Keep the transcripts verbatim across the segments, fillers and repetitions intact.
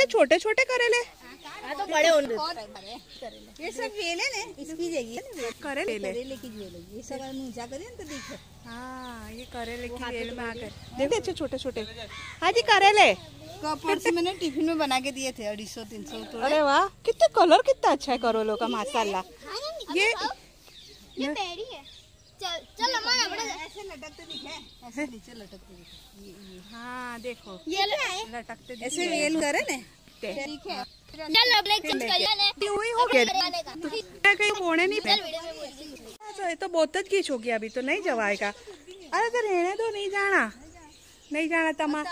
इतने छोटे छोटे करेले। हाँ तो बड़े होने ये सब वेले ने इसकी जगह करेले करेले की वेल ये सब ऊंचा करें तो दिखे। हाँ ये करेले की वेल में आकर देखो अच्छे छोटे छोटे। हाँ जी करेले कपड़ से मैंने टिफिन में बना के दिए थे अढ़ी सौ तीन सौ। अरे वाह कितने कलर कितना अच्छा है करेलों का माशाल्लाह। ये ये पेड़ी है। चल चल अम्मा ऐसे लटकते दिखे ऐसे नीचे लटकते दिखे। ये ये हाँ देखो ये लटकते ऐसे वेल करे ने ठीक है। चल अब लेक चेंज कर ले हुई हो गया तो कहीं होने नहीं पे तो ये तो बहुत गीच हो गया अभी तो नहीं जवाएगा। अरे तो रहने दो नहीं जाना नहीं जाना तमा।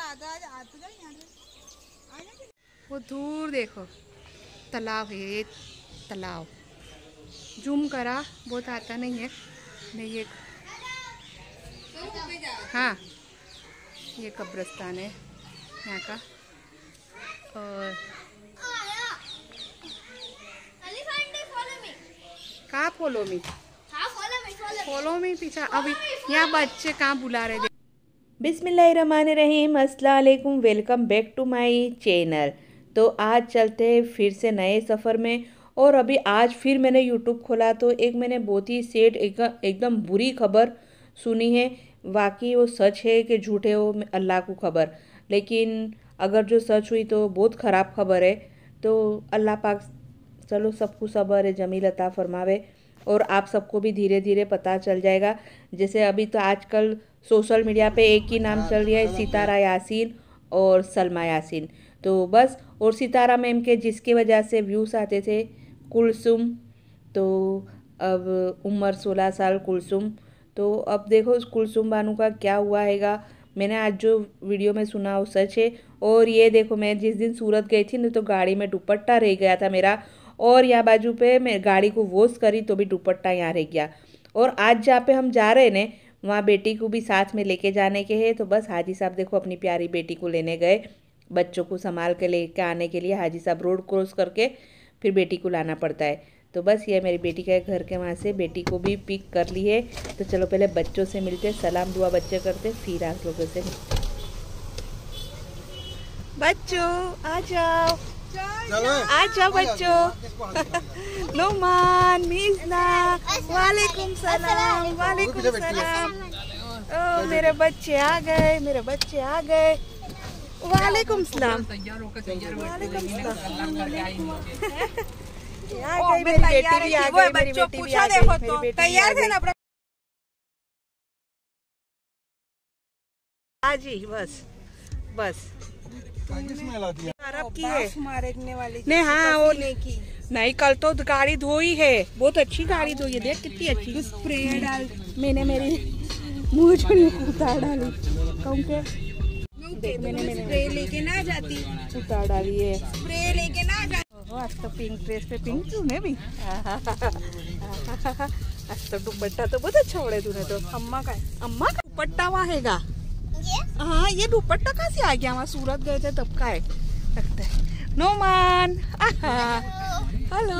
वो दूर देखो तालाब है ये तालाब जूम करा बहुत आता नहीं है नहीं ये हाँ ये कब्रिस्तान है यहाँ का। और कहाँ फॉलो मी फॉलो मी पीछा अभी यहाँ बच्चे कहाँ बुला रहे थे। बिस्मिल्लाहिर्रहमानिर्रहीम अस्सलाम वालेकुम welcome back to my channel. तो आज चलते हैं फिर से नए सफ़र में। और अभी आज फिर मैंने यूट्यूब खोला तो एक मैंने बहुत ही सेड एक, एकदम बुरी खबर सुनी है। वाकई वो सच है कि झूठे हो अल्लाह को खबर, लेकिन अगर जो सच हुई तो बहुत ख़राब खबर है। तो अल्लाह पाक चलो सबको सब्र जमील अता फरमावे और आप सबको भी धीरे धीरे पता चल जाएगा। जैसे अभी तो आजकल सोशल मीडिया पे एक ही नाम चल रहा है सितारा यासीन और सलमा यासीन। तो बस और सितारा मैम के जिसकी वजह से व्यूज़ आते थे कुलसुम, तो अब उम्र सोलह साल कुलसुम। तो अब देखो उस कुलसुम बानू का क्या हुआ हैगा। मैंने आज जो वीडियो में सुना वो सच है। और ये देखो मैं जिस दिन सूरत गई थी ना तो गाड़ी में दुपट्टा रह गया था मेरा और यहाँ बाजू पे मैं गाड़ी को वॉश करी तो भी दुपट्टा यहाँ रह गया। और आज जहाँ पे हम जा रहे हैं वहाँ बेटी को भी साथ में लेके जाने के हैं। तो बस हाजी साहब देखो अपनी प्यारी बेटी को लेने गए, बच्चों को संभाल के लेके आने के लिए हाजी साहब रोड क्रॉस करके फिर बेटी को लाना पड़ता है। तो बस ये मेरी बेटी का घर के वहाँ से बेटी को भी पिक कर ली है। तो चलो पहले बच्चों से मिलते, सलाम दुआ बच्चे करते, फिर आप लोगों से मिलते। बच्चों आ जाओ आ जाओ बच्चों। नुमान मिज़ना वालेकुम सलाम वालेकुम सलाम। ओ मेरे बच्चे आ गए मेरे बच्चे आ गए वालेकुम सलाम वालेकुम सलाम। आ गई मेरी बेटी भी आ गई मेरी बेटी भी आ गई तैयार थे ना अपना। हाँ जी बस बस की है मारने वाली नहीं। हाँ वो नहीं नहीं कल तो गाड़ी धोई है, बहुत अच्छी गाड़ी धोई है। देख कितनी अच्छी स्प्रे डाल मैंने मेरी मुँह छोड़ी उतार डाली कहूँ के मैंने मैंने स्प्रे लेके ना जाती उतार डाली है स्प्रे लेके ना जाती। आज तो पिंक ड्रेस पे पिंक तूने भी आज तो दुपट्टा तो बहुत अच्छा उड़े तूने तो। अम्मा का अम्मा का दुपट्टा वहाँ हैगा। हाँ ये दुपट्टा कहाँ से आ गया, वहाँ सूरत गए थे तब का है लगता है। नोमान हेलो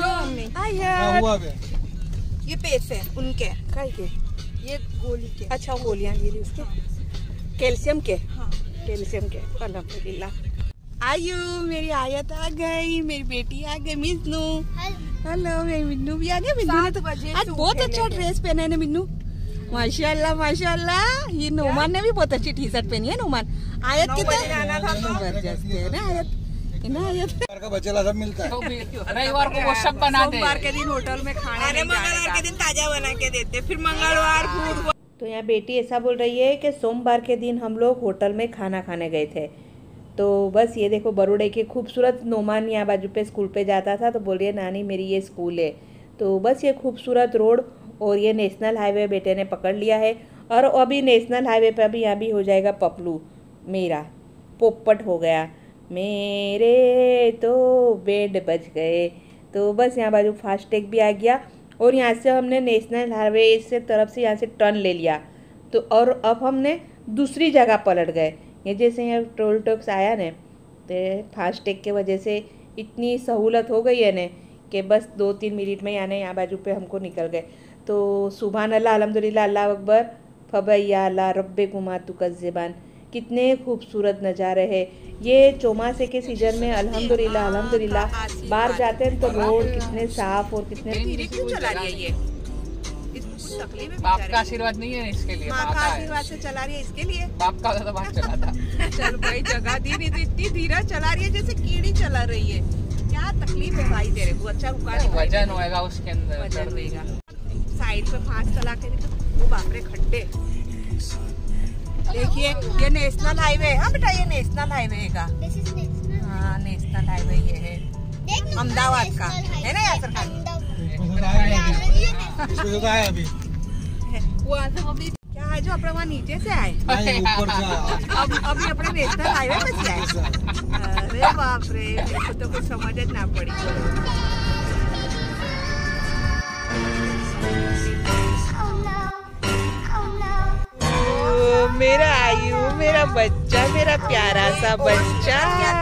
ये पैसे उनके काय के ये गोली के अच्छा गोलियां ली उसके कैल्शियम के। हाँ कैल्शियम के अल्हम्दुलिल्लाह। आयु मेरी आयत आ गई मेरी बेटी आ गई मिन्नू। हेलो मेरी मिन्नू भी आ गई। मिन्नू ने तो आज बहुत अच्छा ड्रेस पहना है मिन्नू माशाल्लाह माशाल्लाह। ये नोमान ने भी बहुत अच्छी टी शर्ट पहनी है। नोमान आयत की तो जबरदस्त है ना आयत ना आयत का बचेला सब मिलता है। रविवार को वो सब बना दे, सोमवार के दिन होटल में खाना, अरे मंगलवार के दिन ताजा बना के देते, फिर मंगलवार बुधवार। तो यहाँ बेटी ऐसा बोल रही है कि सोमवार के दिन हम लोग होटल में खाना खाने गए थे। तो बस ये देखो बरोड़े के खूबसूरत नोमान यहाँ बाजू पे स्कूल पे जाता था तो बोल रही है नानी मेरी ये स्कूल है। तो बस ये खूबसूरत रोड और ये नेशनल हाईवे बेटे ने पकड़ लिया है। और अभी नेशनल हाईवे पे अभी यहाँ भी हो जाएगा पपलू मेरा पोपट हो गया मेरे तो बेड बज गए। तो बस यहाँ बाजू फास्टैग भी आ गया और यहाँ से हमने नेशनल हाईवे से तरफ से यहाँ से टर्न ले लिया। तो और अब हमने दूसरी जगह पलट गए। ये जैसे यहाँ टोल टैक्स आया न तो फास्टैग के वजह से इतनी सहूलत हो गई है न कि बस दो तीन मिनट में यानी यहाँ बाजू पे हमको निकल गए। तो सुभान अल्लाह अल्हम्दुलिल्लाह अल्लाह अकबर फबैया अल्लाह रब्बे कुमा तुकज़्ज़िबान। कितने खूबसूरत नज़ारे हैं। ये चौमासे के सीजन में अल्हम्दुलिल्लाह अल्हम्दुलिल्लाह बाहर जाते हैं तो रोड कितने साफ और कितने धीरे क्यों चला रही है ये? इसको कुछ तकलीफ है बाप बेचारे का को। आशीर्वाद नहीं है इसके लिए, माँ माँ का का है। आशीर्वाद से चला रही है इसके लिए। बाप का होता तो बात चला था। चल भाई जगह दी नहीं तो इतनी धीरे चला रही है जैसे कीड़ी चला रही है। क्या तकलीफ है भाई तेरे को? अच्छा रुका नहीं भाई, वजन होएगा उसके अंदर, वजन चढ़ होएगा। साइड पे फास्ट चला के देखो, वो बाप रे खड्डे। देखिए ये नेशनल हाईवे है। हाँ बेटा ये नेशनल हाईवे है का। This is national. हाँ नेशनल हाईवे ये है देख ना, अहमदाबाद का national highway है ना यासर खान? इसमें तो है अभी वो अभी क्या है जो अपने वहाँ नीचे से आए नहीं, ऊपर का अब अभी अपने नेशनल हाईवे पे से आए। अरे बाप रे मेरे को तो कुछ समझ ही ना पड़ी। Oh no. Oh no. ओ, मेरा आयु मेरा बच्चा मेरा प्यारा सा बच्चा।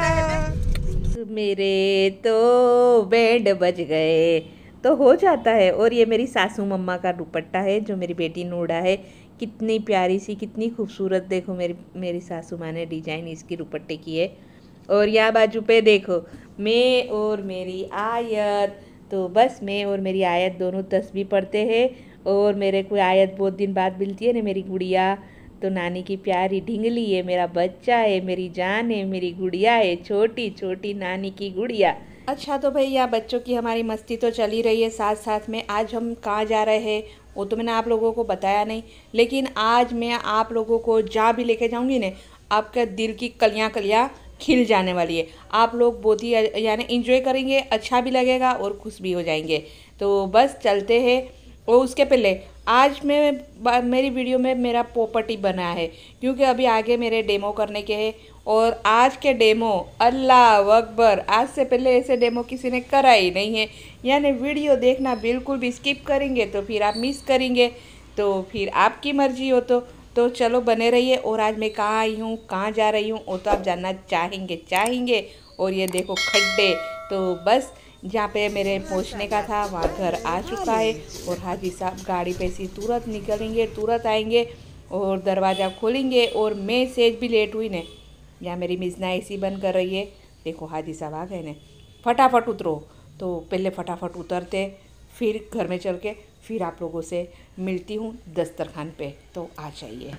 मेरे तो बैंड बज गए तो हो जाता है। और ये मेरी सासू मम्मा का दुपट्टा है जो मेरी बेटी नूडा है। कितनी प्यारी सी कितनी खूबसूरत, देखो मेरी मेरी सासू माँ ने डिजाइन इसकी दुपट्टे की है। और यहाँ बाजू पे देखो मैं और मेरी आयत, तो बस मैं और मेरी आयत दोनों तस्बीह पढ़ते हैं। और मेरे को आयत बहुत दिन बाद मिलती है ना मेरी गुड़िया, तो नानी की प्यारी ढिंगली है, मेरा बच्चा है, मेरी जान है, मेरी गुड़िया है, छोटी छोटी नानी की गुड़िया। अच्छा तो भैया बच्चों की हमारी मस्ती तो चल ही रही है साथ साथ में। आज हम कहाँ जा रहे हैं वो तो मैंने आप लोगों को बताया नहीं, लेकिन आज मैं आप लोगों को जहाँ भी लेके जाऊँगी ना आपका दिल की कलियाँ कलियाँ खिल जाने वाली है। आप लोग बहुत ही यानी इंजॉय करेंगे, अच्छा भी लगेगा और खुश भी हो जाएंगे। तो बस चलते हैं। और उसके पहले आज मैं मेरी वीडियो में मेरा प्रॉपर्टी बना है क्योंकि अभी आगे मेरे डेमो करने के हैं। और आज के डेमो अल्लाह अकबर, आज से पहले ऐसे डेमो किसी ने करा ही नहीं है। यानी वीडियो देखना बिल्कुल भी स्किप करेंगे तो फिर आप मिस करेंगे, तो फिर आपकी मर्जी हो तो तो चलो बने रहिए। और आज मैं कहाँ आई हूँ कहाँ जा रही हूँ वो तो आप जानना चाहेंगे चाहेंगे और ये देखो खड्डे, तो बस जहाँ पे मेरे पहुँचने का था वहाँ घर आ चुका है। और हाजी साहब गाड़ी पे से तुरंत निकलेंगे तुरंत आएंगे और दरवाज़ा खोलेंगे। और मैं सेज भी लेट हुई ने, यहाँ मेरी मिजना एसी बंद कर रही है। देखो हाजी साहब आ गए ने, फटाफट उतरो। तो पहले फटाफट उतरते फिर घर में चल के फिर आप लोगों से मिलती हूँ दस्तरखान पे, तो आ जाइए।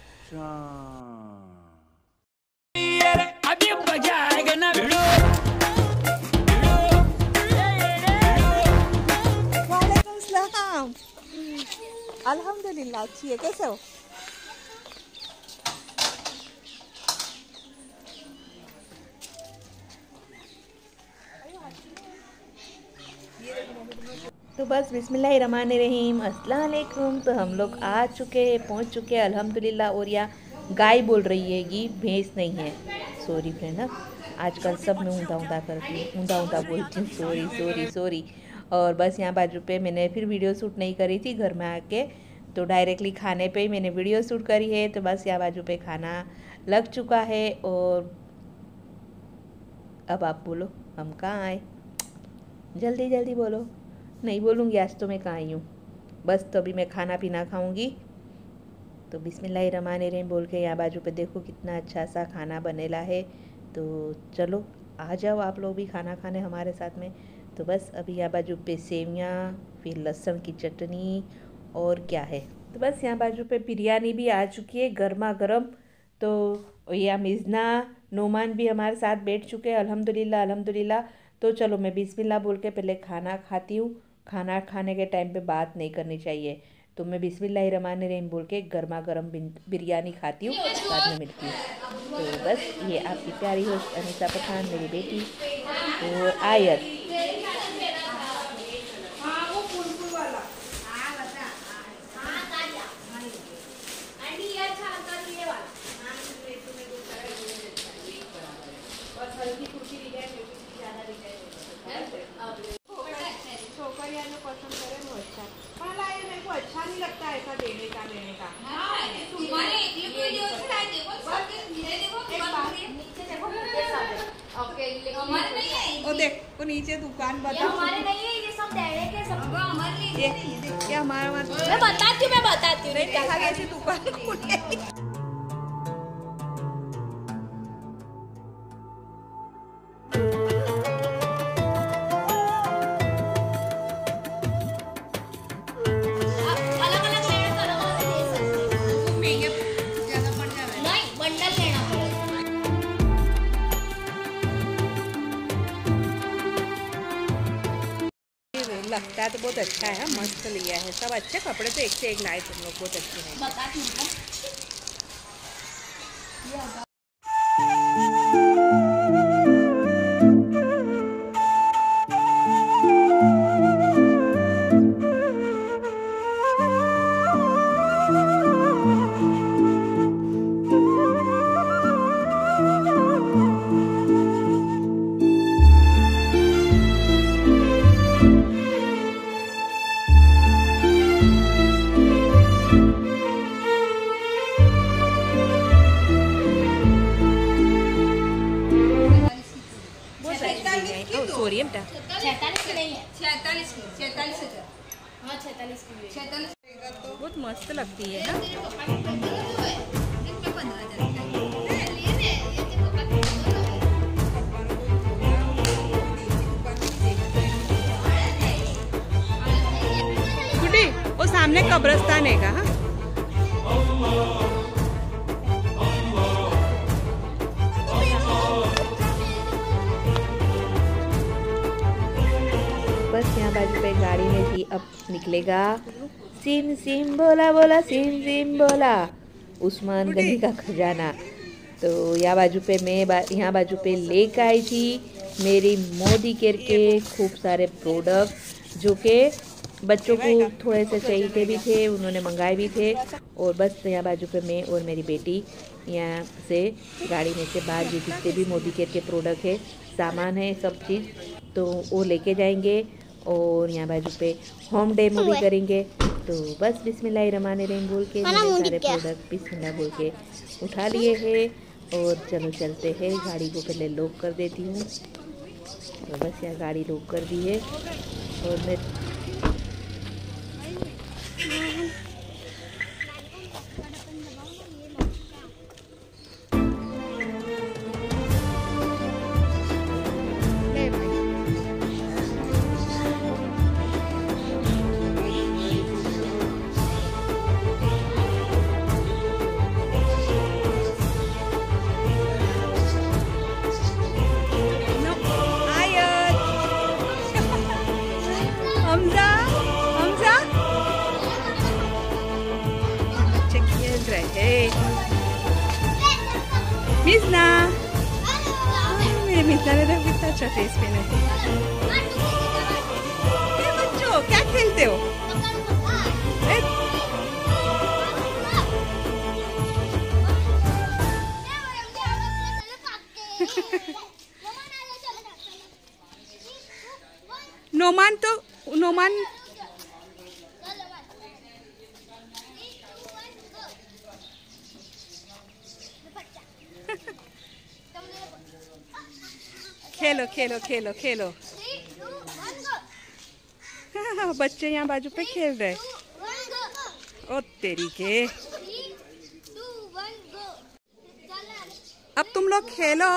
वालेकुम सलाम। अल्हम्दुलिल्लाह अच्छी है, कैसे हो? तो बस बिस्मिल्लाहिर्रहमानिर्रहीम अस्सलाम वालेकुम। तो हम लोग आ चुके हैं पहुंच चुके हैं अल्हम्दुलिल्लाह। और यहाँ गाय बोल रही है कि भैंस नहीं है, सॉरी फ्रेंड। अब आजकल सब में ऊँधा ऊँधा करती हूँ, ऊँधा ऊँधा बोलती हूँ, सॉरी सॉरी सॉरी। और बस यहाँ बाजू पे मैंने फिर वीडियो शूट नहीं करी थी घर में आके, तो डायरेक्टली खाने पे ही मैंने वीडियो शूट करी है। तो बस यहाँ बाजू पे खाना लग चुका है। और अब आप बोलो हम कहाँ आए, जल्दी जल्दी बोलो। नहीं बोलूँगी आज तो मैं कहाँ आई हूँ, बस तो अभी मैं खाना पीना खाऊँगी। तो बिस्मिल्लाहिर्रहमानिर्रहीम बोल के यहाँ बाजू पे देखो कितना अच्छा सा खाना बनेला है। तो चलो आ जाओ आप लोग भी खाना खाने हमारे साथ में। तो बस अभी यहाँ बाजू पे सेवियाँ, फिर लहसुन की चटनी और क्या है। तो बस यहाँ बाजू पे बिरयानी भी आ चुकी है गर्मा गर्म। तो यहाँ मिजना नोमान भी हमारे साथ बैठ चुके हैं अल्हम्दुलिल्लाह अल्हम्दुलिल्लाह। तो चलो मैं बिस्मिल्लाह बोल के पहले खाना खाती हूँ। खाना खाने के टाइम पे बात नहीं करनी चाहिए, तो मैं बिस्मिल्लाहिर्रहमानिर्रहीम बोल के गर्मा गर्म बिरयानी खाती हूँ, बाद में मिलती हूँ। तो बस ये आपकी प्यारी होस्ट अनीसा पठान, मेरी बेटी और आयत। अच्छा नहीं लगता ऐसा देने का देने का। ओ देख वो नीचे दुकान बता। हमारे नहीं है ये सब डैडे के सब हमारे लिए। ये ये देख क्या हमारा हमारा मैं बताती हूँ मैं बताती हूँ नहीं देखा कैसे दुकान खुली। लगता है तो बहुत अच्छा है, मस्त लिया है। सब अच्छे कपड़े तो एक से एक लाए तुम लोग, बहुत अच्छे हैं। सॉरी बेटा, छैतालीस की नहीं है, छैतालीस की, छैतालीस हजार। हाँ छैतालीस की, छैतालीस बहुत मस्त लगती है ना। गुड्डी, वो सामने कब्रिस्तान है का? हाँ? बस यहाँ बाजू पे गाड़ी में थी, अब निकलेगा। सिम सिम बोला बोला सिम सिम बोला उस्मान गनी का खजाना। तो यहाँ बाजू पे मैं बा, यहाँ बाजू पे लेकर आई थी मेरी मोदी केयर के खूब सारे प्रोडक्ट, जो कि बच्चों को थोड़े से चाहिए भी थे, उन्होंने मंगाए भी थे। और बस यहाँ बाजू पे मैं और मेरी बेटी यहाँ से गाड़ी में से बाहर भी जितने भी मोदी केयर के प्रोडक्ट है, सामान है, सब चीज़ तो वो लेके जाएंगे। और यहाँ बाजू पे होम डेमो भी करेंगे। तो बस बिस्मिल्लाहिर्रहमानिर्रहीम बोल के मैंने सारे प्रोडक्ट बिस्मिल्लाह बोल के उठा लिए हैं। और चलो चलते हैं, गाड़ी को पहले लॉक कर देती हूँ। तो बस यहाँ गाड़ी लॉक कर दी है। और मैं हमजा हमजा बच्चे खेल रहे। मिजना, मेरे मिजना ने तो कितना अच्छा ड्रेस पहना है। ए बच्चों, क्या खेलते हो? ए, नोमान तो नोमान खेलो खेलो खेलो खेलो। बच्चे यहाँ बाजू पे खेल रहे। ओ तेरी के, अब तुम लोग खेलो,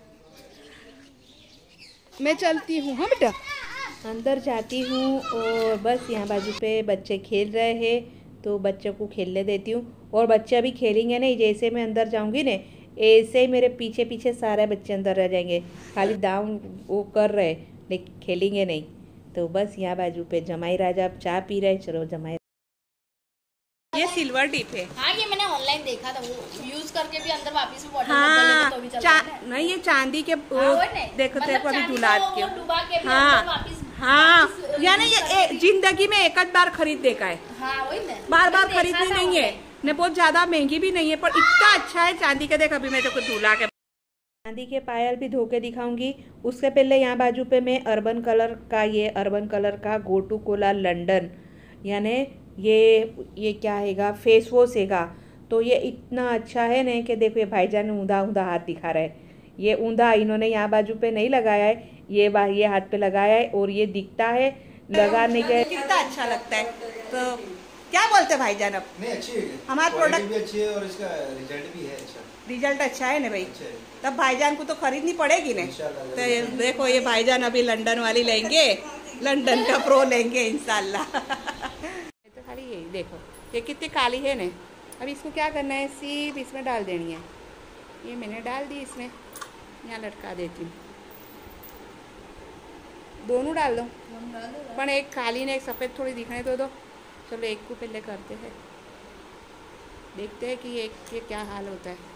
मैं चलती हूँ। हाँ बेटा, अंदर जाती हूँ। और बस यहाँ बाजू पे बच्चे खेल रहे हैं, तो बच्चों को खेलने देती हूँ। और बच्चे अभी खेलेंगे नहीं, जैसे मैं अंदर जाऊँगी ना, ऐसे ही मेरे पीछे पीछे सारे बच्चे अंदर रह जाएंगे, खाली डाउन वो कर रहे, लेकिन खेलेंगे नहीं। तो बस यहाँ बाजू पे जमाई राजा चाय पी रहे। चलो जमाई, ये सिल्वर डिप है। हाँ ये मैंने ऑनलाइन देखा था, वो यूज करके भी अंदर वापस बॉटल हाँ, तो भी चलता चा, है। नहीं ये चांदी के वो, हाँ, देखो मतलब देखो अभी चांदी दुलात को के, वो डुबा के भी हाँ अंदर वापस हाँ, वापस यानी यूज ये करके ए, जिंदगी में एक बार खरीद देखा है, हाँ वही ना, बार बार मैंने देखा खरीदनी था नहीं है ऑनलाइन। ने, बहुत ज्यादा महंगी भी नहीं है, पर इतना अच्छा है चांदी का। देख अभी मैं तो दूल्हा के चांदी के पायल भी धो के दिखाऊंगी। उससे पहले यहाँ बाजू पे मैं अर्बन कलर का, ये अर्बन कलर का गो टू कोला लंदन, यानी ये ये क्या हैगा, फेस वॉश हैगा। तो ये इतना अच्छा है ना कि देखो ये भाईजान ऊंधा ऊंधा हाथ दिखा रहा है। ये ऊंधा इन्होंने यहाँ बाजू पे नहीं लगाया है, ये बा ये हाथ पे लगाया है, और ये दिखता है लगाने के कितना अच्छा लगता है। तो क्या बोलते भाईजान, अब नहीं अच्छी है, हमारा प्रोडक्ट भी अच्छी है और इसका रिजल्ट भी है अच्छा। रिजल्ट अच्छा है ना भाई, अच्छा है। तब भाईजान को तो खरीदनी पड़ेगी ना। इंशाल्लाह। तो ये देखो ये भाईजान अभी लंदन वाली लेंगे, लंदन का प्रो लेंगे इंशाल्लाह। तो खाली यही देखो, ये कितनी काली है ना। अब इसको क्या करना है, सिर्फ इसमें डाल देनी है। ये मैंने डाल दी इसमें, यहाँ लटका देती हूँ। दोनों डाल दो पर एक काली ने एक सफ़ेद थोड़ी दिखने तो दो। चलो एक को पहले करते हैं, देखते हैं कि एक के क्या हाल होता है।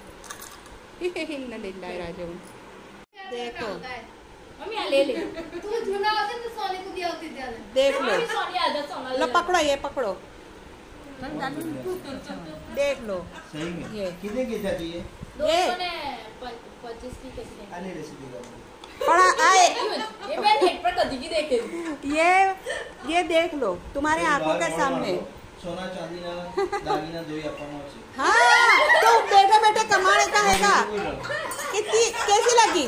राजू देखो मम्मी ले ले तू झूना होते तो सोने को दिया होती ध्यान देख लो, सोनी आजा सोना लो पकड़ो, ये पकड़ो, देख लो सही में ये कितने की जाती है? ये पच्चीस की कैसे अरे रेसिपी का पड़ा आए, ये मैं नेट पर कभी की देखे ये ये देख लो तुम्हारे आंखों के सामने। सोना चांदी ना दागिना दो या पाँच से। हाँ तो बैठे बैठे कमाने का हैगा। कितनी कैसी लगी?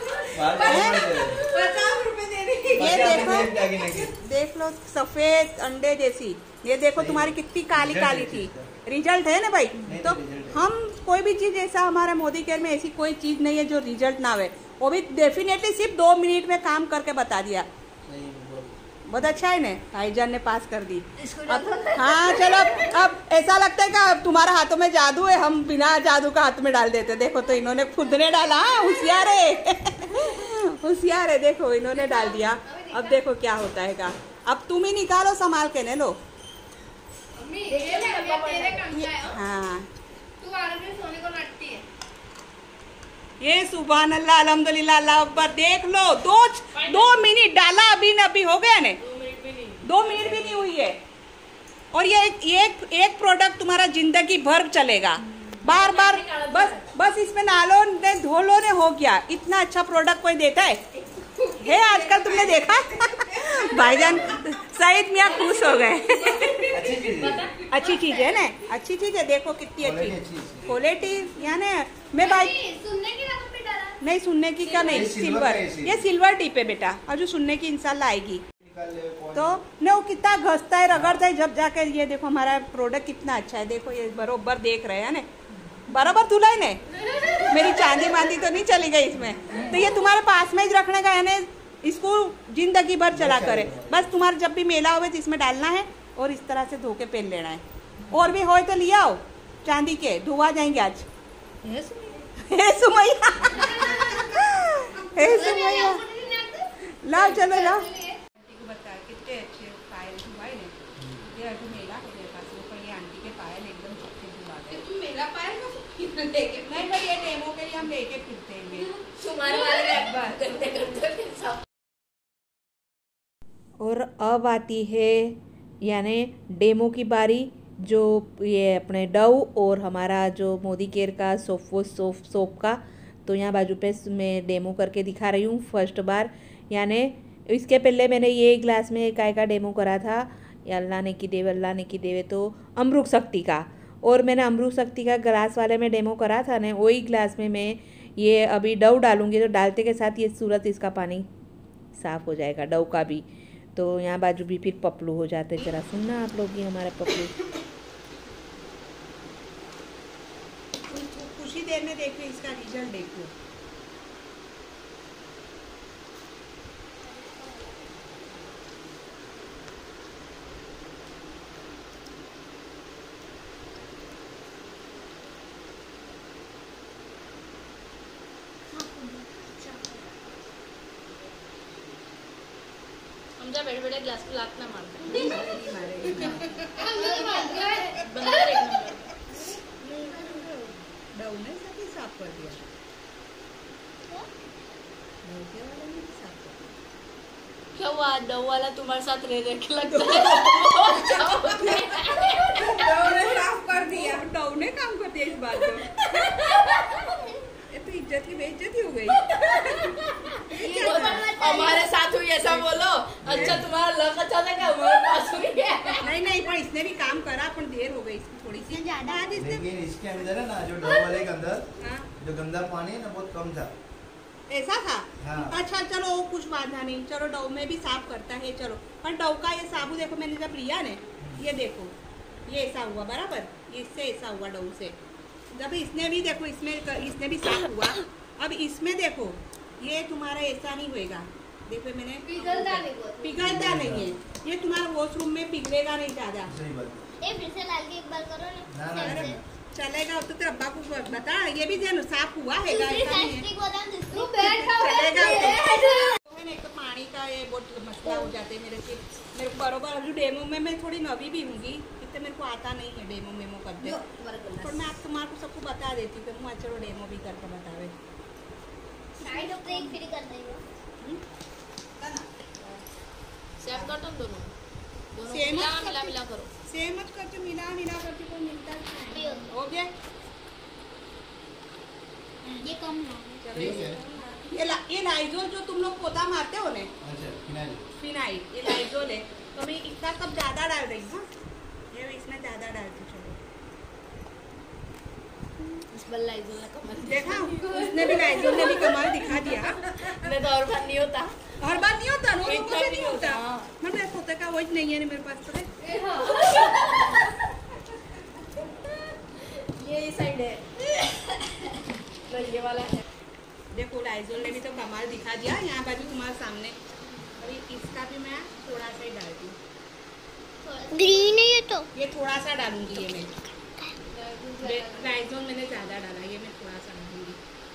पचास रुपए दे रही। ये देखो, देख लो सफेद अंडे जैसी। ये देखो तुम्हारी कितनी काली काली थी। रिजल्ट है ना भाई। तो हम कोई भी चीज ऐसा हमारे मोदी केयर में ऐसी कोई चीज नहीं है जो रिजल्ट ना आवे। वो भी डेफिनेटली सिर्फ दो मिनट में काम करके बता दिया। बहुत अच्छा है ना, भाईजान ने पास कर दी। अब हाँ चलो, अब ऐसा लगता है कि तुम्हारे हाथों में जादू है, हम बिना जादू का हाथ में डाल देते। देखो तो इन्होंने खुद ने डाला, होशियार है होशियार है। देखो इन्होंने डाल दिया। अब देखो क्या होता है का। अब तुम ही निकालो, संभाल के ले लो। हाँ तू आगे सोने को लटती है। ये सुभान अल्लाह अल्हम्दुलिल्लाह अल्लाह अकबर। देख लो दो दो मिनट डाला, अभी न अभी हो गया ने, दो मिनट भी नहीं हुई है। और ये एक एक, एक प्रोडक्ट तुम्हारा जिंदगी भर चलेगा, बार बार बस बस इसमें नालो ने धो लो ने हो गया। इतना अच्छा प्रोडक्ट कोई देता है है आजकल, तुमने देखा? भाईजान सईद मियाँ खुश हो गए। अच्छी चीज है ना, अच्छी चीज है। देखो कितनी अच्छी क्वालिटी। यानी मैं भाई सुनने की रकम पे डाला नहीं, सुनने की का नहीं, सिल्वर, ये सिल्वर टिप है बेटा। और जो सुनने की इंशाल्लाह आएगी। तो न वो कितना घसता है, रगड़ता है जब जाकर। ये देखो हमारा प्रोडक्ट कितना अच्छा है। देखो ये बरोबर देख रहे हैं ना, बराबर धुला है ना। मेरी चांदी मांदी तो नहीं चली गई इसमें। तो ये तुम्हारे पास में ही रखने का है ना, इसको जिंदगी भर चला करे। बस तुम्हारा जब भी मेला हो तो इसमें डालना है और इस तरह से धो के पहन लेना है। और भी हो तो ले आओ चांदी के, धुआ जाएंगे आज। हे सुमैया हे सुमैया लाओ, चलो लाओ। बता कितने अच्छे पायल धुआए ने। ये अभी मेला है मेरे पास, वो ये आंटी के पायल एकदम अच्छे धुआ गए। तुम मेरा पायल का लेके नहीं भाई, ये डेमो के लिए हम लेके फिरते हैं। तुम्हारे वाले एक बार करते करते फिर सब। और अब आती है यानी डेमो की बारी। जो ये अपने डव और हमारा जो मोदी केयर का सोप वो सोप सोप का। तो यहाँ बाजू पे मैं डेमो करके दिखा रही हूँ फर्स्ट बार। यानी इसके पहले मैंने ये ग्लास में काय का डेमो करा था, अल्लाह ने की देवे अल्लाह ने की देवे तो अमरूक शक्ति का। और मैंने अमरूक शक्ति का ग्लास वाले में डेमो करा था ना, वही ग्लास में मैं ये अभी डव डालूंगी। तो डालते के साथ ये सूरत इसका पानी साफ़ हो जाएगा, डव का भी। तो यहाँ बाजू भी फिर पपलू हो जाते। जरा सुनना आप लोग, ये हमारा पपलू कुछ ही देर में देखो इसका रिजल्ट देखो। हम जब बड़े बड़े ग्लास पे लात ना मारते डव ने सभी साफ कर दिया। क्या हुआ? डव वाला तुम्हारे साथ रह रह के लगता है। डव ने साफ कर दिया, डव ने काम कर दिया इस बात को। ये तो इज्जत की बेइज्जती हो गई। हमारे साथ हुई ऐसा बोलो। अच्छा तुम्हारा लक अच्छा था क्या? हमारे पास हुई है। नहीं नहीं, पर इसने भी काम करा, पर देर हो गई इसकी थोड़ी सी ज्यादा। आज इसने लेकिन इसके अंदर है ना, जो डव वाले के अंदर जो गंदा पानी है ना बहुत कम था। ऐसा था। हाँ। अच्छा चलो वो कुछ बाधा नहीं, चलो डव में भी साफ करता है। चलो पर डव का ये साबु देखो, मैंने जब लिया ने, ये देखो ये ऐसा हुआ बराबर, इससे ऐसा हुआ डव से। जब इसने भी देखो, इसमें इसने भी साफ हुआ। अब इसमें देखो ये तुम्हारा ऐसा नहीं होएगा। देखो मैंने पिघलता नहीं वो। पिघलता नहीं है ये, तुम्हारा वॉशरूम में पिघलेगा नहीं ज्यादा। सही बात। ए फिर से लाल के एक बार करो ना ना ना। ना। चलेगा तो तेरे अब्बा को बता, ये भी साफ हुआ है। दूसरी साइड स्टिक बता दे। तू चलेगा तो। बैठ एक तो पानी का का ये बहुत मसला हो जाते हैं मेरे से। मेरे को बरोबर अभी डेमो में मैं थोड़ी नवी भी हूँगी, इतने मेरे को आता नहीं है डेमो मेमो करते। तो मैं आप तुम्हारे को सबको बता देती हूँ, फिर मैं चलो डेमो भी करके बतावे। साइड ऑफ ब्रेक फ्री कर देंगे। सेम कर तुम दोनों दोनों सेम मिला करके- मिला मिला करो। सेम मत करते, मिला मिला करके कोई मिलता भी है। होता हो गया? ये कम है। ठीक है। ये ला, ये लाइजोल जो तुम लोग पोता मारते हो ना, अच्छा फिनाइल। फिनाइल, ये लाइजोल है। तो मैं इतना कप ज़्यादा डाल रही हूँ, ये इसमें ज़्यादा डालती हूँ। चलो इस बार लाइजोल ने कमाल देखा, उसने भी लाइजोल ने भी कमाल दिखा दिया। नहीं तो और बार नहीं होता। हर बार नहीं होता, रोज एक रोज बार नहीं नहीं होता। होता। मैं मेरे पोते का वही नहीं है मेरे पास तो है। ये इस साइड है तो ये वाला है। देखो लाइजोल ने भी तो कमाल दिखा दिया यहाँ बाजू तुम्हारे सामने। अभी इसका भी मैं थोड़ा सा ही डालती हूँ। ग्रीन है ये तो। ये थोड़ा सा डालूंगी, ये मैं लाइजोल मैंने ज़्यादा डाला, ये मैं थोड़ा सा डालूंगी।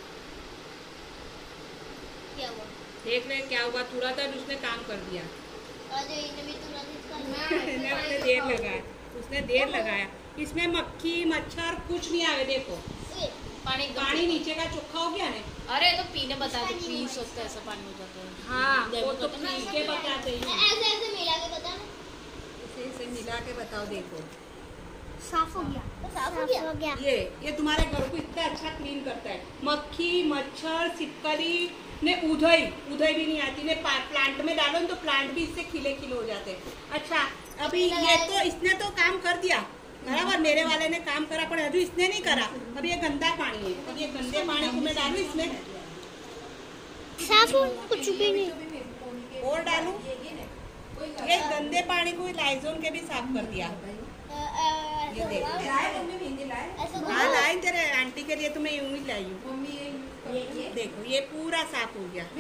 क्या हुआ? देख रहे क्या हुआ, तुरंत उसने काम कर दिया। और जो इन्हें भी तुरंत इसका उसने देर लगाया, उसने देर लगाया। इसमें मक्खी मच्छर कुछ नहीं आवे। देखो पानी एकदम पानी नीचे का चोखा हो गया ना। अरे तो पीने बता दे, पीस होता है ऐसा पानी हो जाता है। हाँ देखो वो तो तो पी के बताते हैं। ऐसे ऐसे मिला के बता ना। इसे इसे मिला के बताओ। देखो साफ हो गया। तो साफ हो गया। हो गया। ये ये तुम्हारे घर को इतना अच्छा क्लीन करता है। मक्खी मच्छर छिपकली ने उधई उधई भी नहीं आती ने। प्लांट में डालो न तो प्लांट भी इससे खिले खिले हो जाते हैं। अच्छा अभी ये तो इसने तो काम कर दिया बराबर, मेरे वाले ने काम करा पर अभी इसने नहीं करा। अब ये गंदा पानी है, अब ये गंदे पानी को मैं डालू इसमें साफ हो कुछ भी नहीं। और डालू। ये गंदे पानी को लाइजोल के भी साफ कर दिया। ये देखो हाँ लाई तेरे आंटी के लिए तो मैं यूं ही लाई हूँ। देखो ये पूरा साफ हो गया।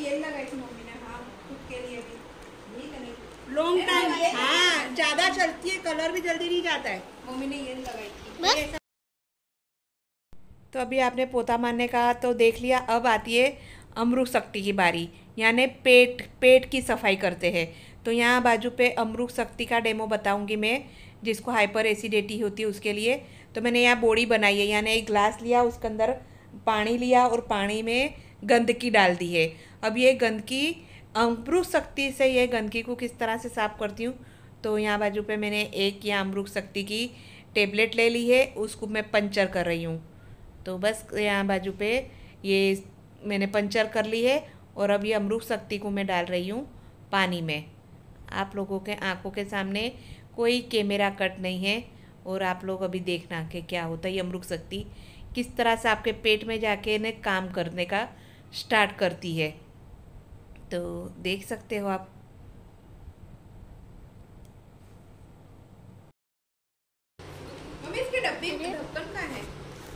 लॉन्ग टाइम हाँ ज्यादा चलती है, कलर भी जल्दी नहीं जाता है। मम्मी ने ये लगाई थी। बस तो अभी आपने पोता मारने का तो देख लिया। अब आती है अमरूद शक्ति की बारी, यानी पेट पेट की सफाई करते हैं। तो यहाँ बाजू पे अमरूद शक्ति का डेमो बताऊंगी मैं, जिसको हाइपर एसिडिटी होती है उसके लिए। तो मैंने यहाँ बोड़ी बनाई है, यानी एक ग्लास लिया, उसके अंदर पानी लिया और पानी में गंदगी डाल दी है। अब ये गंदगी अमरूद शक्ति से ये गंदगी को किस तरह से साफ़ करती हूँ। तो यहाँ बाजू पे मैंने एक यहाँ अमरूद शक्ति की टेबलेट ले ली है, उसको मैं पंचर कर रही हूँ। तो बस यहाँ बाजू पे ये मैंने पंचर कर ली है और अब ये अमरूद शक्ति को मैं डाल रही हूँ पानी में। आप लोगों के आंखों के सामने कोई कैमरा कट नहीं है और आप लोग अभी देखना कि क्या होता है। ये अमरूद शक्ति किस तरह से आपके पेट में जाके ने काम करने का स्टार्ट करती है, तो देख सकते हो आप। मम्मी इसके डब्बे ढक्कन का है।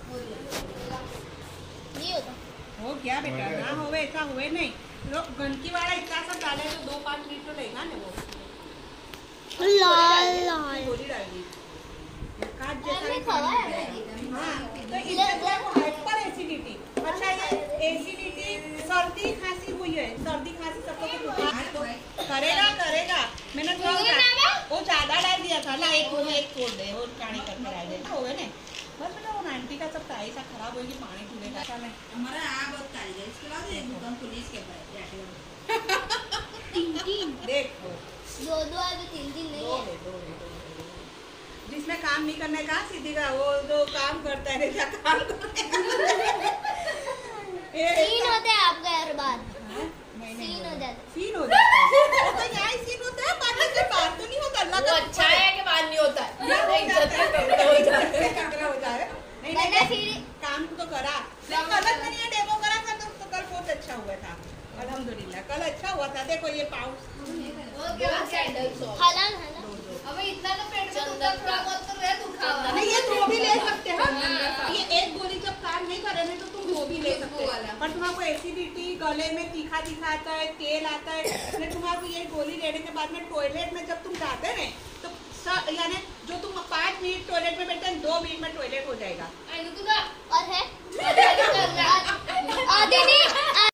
नहीं होता। हो गया बेटा, ना होवे ऐसा हुए नहीं। लोग गंदगी वाला इतना सब डाले तो दो पाँच मिनट तो लेगा ना वो। लाल लाल। गोली डाल दी। काट जैसा मैंने ही खाया पानी है। डाला। हाँ तो इसमें तो हाइपर एसिडिटी। अच्छा ये एसिडिटी सर्दी खांसी हुई है, सर्दी खांसी सबको तो बुखार तो करेगा करेगा। मैंने थोड़ा वो ज्यादा डाल दिया था ना, एक वो एक तोड़ दे और पानी करके डाल दे हो गए ना। बस बेटा वो नाइन्टी का सब ऐसा खराब होगी पानी पीने का। हमारा यहाँ बहुत कारीगर है। इसके बाद एक दुकान पुलिस के पास तीन तीन। देखो दो दो है तो तीन तीन नहीं दो है। दे, दो दे, दो दे, दो दे। जिसमें काम नहीं करने का सीधी का वो जो काम करता है क्या काम करता तीन होते हैं आपका हर बार। तीन तीन हो जाते। सीन हो जाता है। तो यहाँ ही सीन होता है, बाकी से बात तो नहीं होता। अल्लाह वो का अच्छा है कि बाद नहीं होता है। क्या हो एक जाता है, जगह हो जाता है। कचरा हो जाए। नहीं वरना नहीं फिर काम तो करा, नहीं कल मैंने ये डेमो करा था तो, तो कल बहुत अच्छा हुआ था अल्हम्दुलिल्लाह। कल अच्छा हुआ था। देखो ये पाउच वो क्या कैंडल सॉल्ट। हलाल है ना। अबे इतना तो पेट में दुखता थोड़ा बहुत तो रह दुखा। नहीं ये दो भी ले सकते हो। ये एक गोली जब काम नहीं करे तो तुम दो भी ले सकते हो। पर तुम्हारे एसिडिटी गले में तीखा तीखा आता है, तेल आता है, इसलिए तुम्हारे ये गोली लेने के बाद में टॉयलेट में जब तुम जाते हैं तो यानी जो तुम पाँच मिनट टॉयलेट में बैठते हैं दो मिनट में टॉयलेट हो जाएगा। और है आधे नहीं